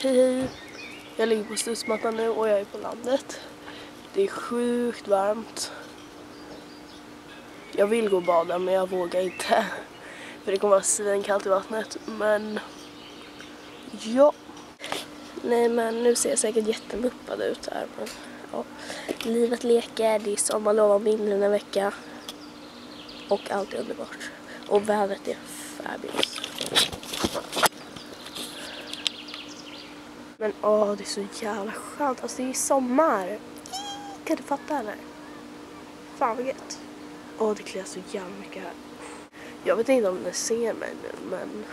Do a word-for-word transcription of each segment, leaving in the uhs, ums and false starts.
Hej hej, jag ligger på studsmattan nu och jag är på landet. Det är sjukt varmt. Jag vill gå och bada men jag vågar inte. För det kommer vara svinkallt i vattnet. Men ja. Nej men nu ser jag säkert jättemuppad ut här. Men, ja. Livet leker, det är sommarlov om mindre än en vecka. Och allt är underbart. Och vädret är fabulous. Men åh, det är så jävla skönt. Alltså det är sommar. Kan du fatta eller? Fan vad gött. Åh, det kliar så jävla mycket här. Jag vet inte om ni ser mig nu, men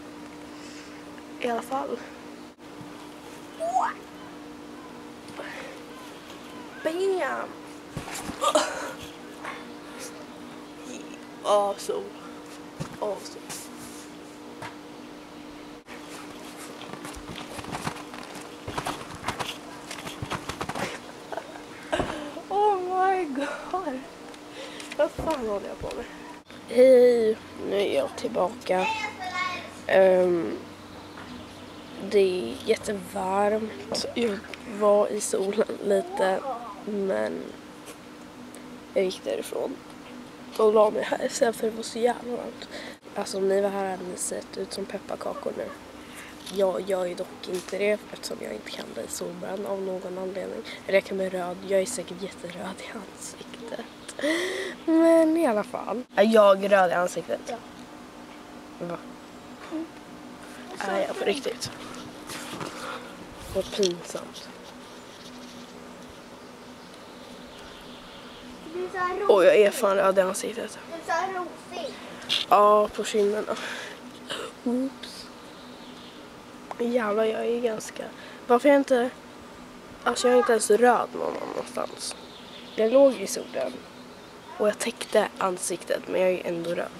i alla fall. Bam! Åh, så. Åh, så. Oh my god. Vad fan håller jag på med? Hej, nu är jag tillbaka. Um, det är jättevarmt. Jag var i solen lite, men jag gick därifrån och la mig här sen för det var så jävla varmt. Alltså om ni var här hade ni sett ut som pepparkakor nu. Jag gör ju dock inte det eftersom jag inte kan bli solbränd av någon anledning. Eller jag kan bli röd. Jag är säkert jätteröd i ansiktet. Men i alla fall. Är jag röd i ansiktet? Ja. Va? Mm. Är jag på riktigt? Vad pinsamt. Åh, oh, jag är fan röd i ansiktet. Du är så rosig. Ja, på kinderna. Oops. Jävlar, jag är ganska... Varför är jag inte... Alltså jag är inte ens röd någon annanstans. Jag låg i solen. Och jag täckte ansiktet, men jag är ändå röd.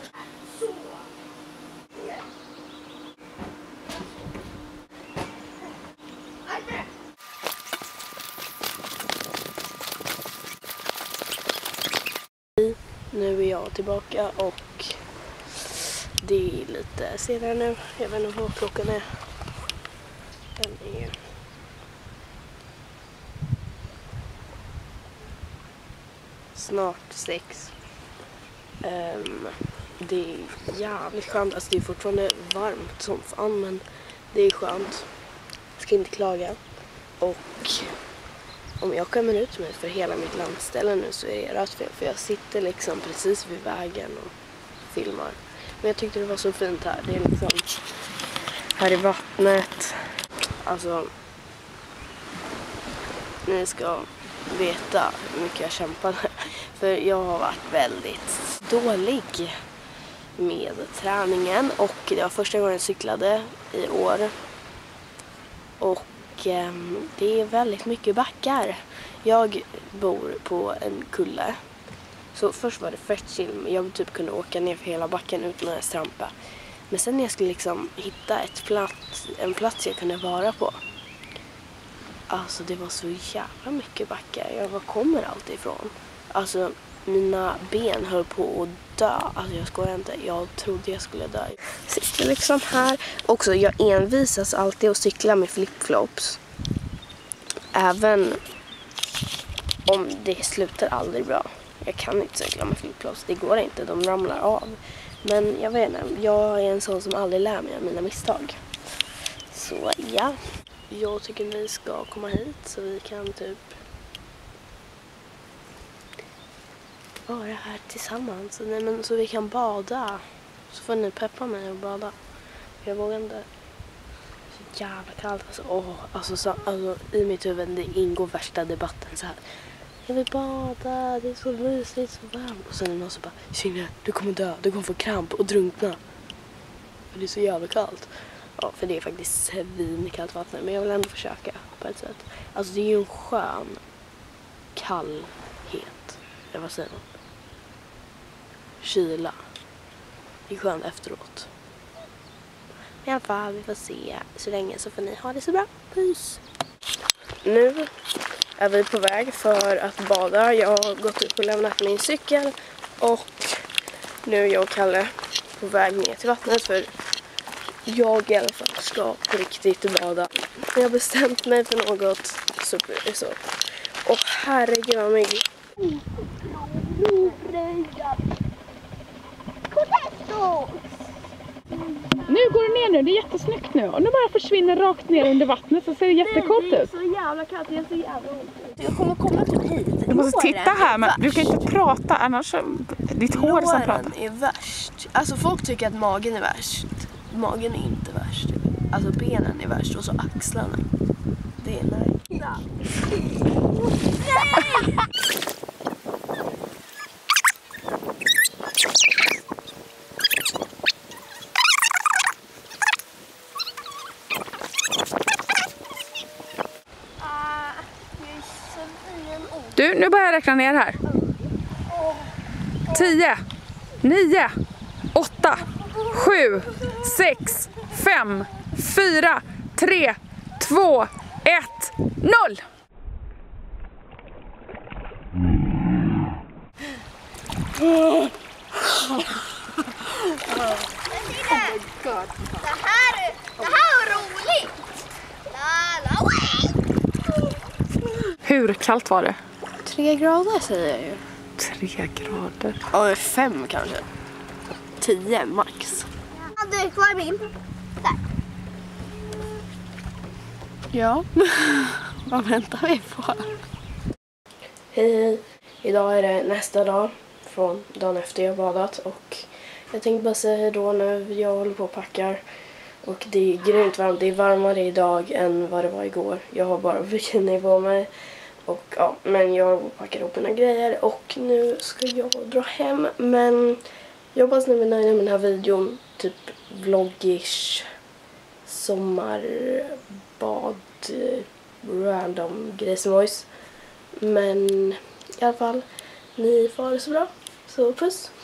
Nu är jag tillbaka och det är lite senare nu. Jag vet inte vad klockan är. Den är snart sex. Um, det är jävligt skönt. Alltså det är fortfarande varmt som fan, men det är skönt. Jag ska inte klaga. Och om jag kommer ut mig för hela mitt landställe nu så är det rätt fel. För jag sitter liksom precis vid vägen och filmar. Men jag tyckte det var så fint här. Det är liksom här i vattnet. Alltså, ni ska veta hur mycket jag kämpade. För jag har varit väldigt dålig med träningen. Och det var första gången jag cyklade i år. Och eh, det är väldigt mycket backar. Jag bor på en kulle. Så först var det fett chill. Jag typ kunde åka ner för hela backen utan att strampa. Men sen när jag skulle liksom hitta ett plats, en plats jag kunde vara på. Alltså det var så jävla mycket backar. Jag var kommer allt ifrån. Alltså mina ben höll på att dö. Alltså jag skojar inte. Jag trodde jag skulle dö. Sitter liksom här. Också jag envisas alltid att cykla med flipflops. Även om det slutar aldrig bra. Jag kan inte cykla med flipflops. Det går inte. De ramlar av. Men jag vet inte. Jag är en sån som aldrig lär mig av mina misstag. Så ja. Jag tycker ni ska komma hit så vi kan typ vara här tillsammans. Nej, men så vi kan bada. Så får ni peppa mig och bada. Jag vågar inte. Så jävla kallt. Alltså, åh, alltså, så, alltså i mitt huvud det ingår värsta debatten så här. Jag vill bada, det är så mysigt, så varmt. Och sen är det någon som bara, Signe, du kommer dö, du kommer få kramp och drunkna. För det är så jävla kallt. Ja, för det är faktiskt svinkallt vatten. Men jag vill ändå försöka på ett sätt. Alltså det är ju en skön kallhet. Eller vad säger man? Kyla. Det är skönt efteråt. I alla fall, vi får se. Så länge så får ni ha det så bra. Puss! Nu är vi på väg för att bada. Jag har gått upp och lämnat min cykel. Och nu är jag och Kalle på väg ner till vattnet för jag i alla fall ska på riktigt bada. Jag har bestämt mig för något så blir det så. Och herregud vad mig. Nu går det ner nu, det är jättesnyggt nu. Och nu bara försvinner rakt ner under vattnet så ser det jättekort ut. Det är så jävla kallt, det är så jävla ont. Jag kommer komma typ hit. Du måste titta här, men du kan inte prata annars. Ditt hår som pratar. Låren är värst. Alltså folk tycker att magen är värst. Magen är inte värst. Alltså benen är värst och så axlarna. Det är nej. Nej! Du, nu börjar jag räkna ner här. tio, nio, åtta, sju, sex, fem, fyra, tre, två, ett, noll. Det här, det här var roligt. La, la, Hur kallt var det? Tre grader säger jag ju. Tre grader. Ja, fem kanske. Tio max. Du, kvar är min. Där. Ja. Vad väntar vi på? Hej, hej. Idag är det nästa dag från dagen efter jag badat. Och jag tänkte bara säga hej då nu. Jag håller på och packar. Och det är grymt varmt. Det är varmare idag än vad det var igår. Jag har bara bikini på mig. Och ja, men jag packar ihop mina grejer. Och nu ska jag dra hem. Men jag hoppas ni är nöjda med den här videon. Typ vloggish. Sommarbad. Random grejsmojs. Men i alla fall. Ni får ha det så bra. Så puss.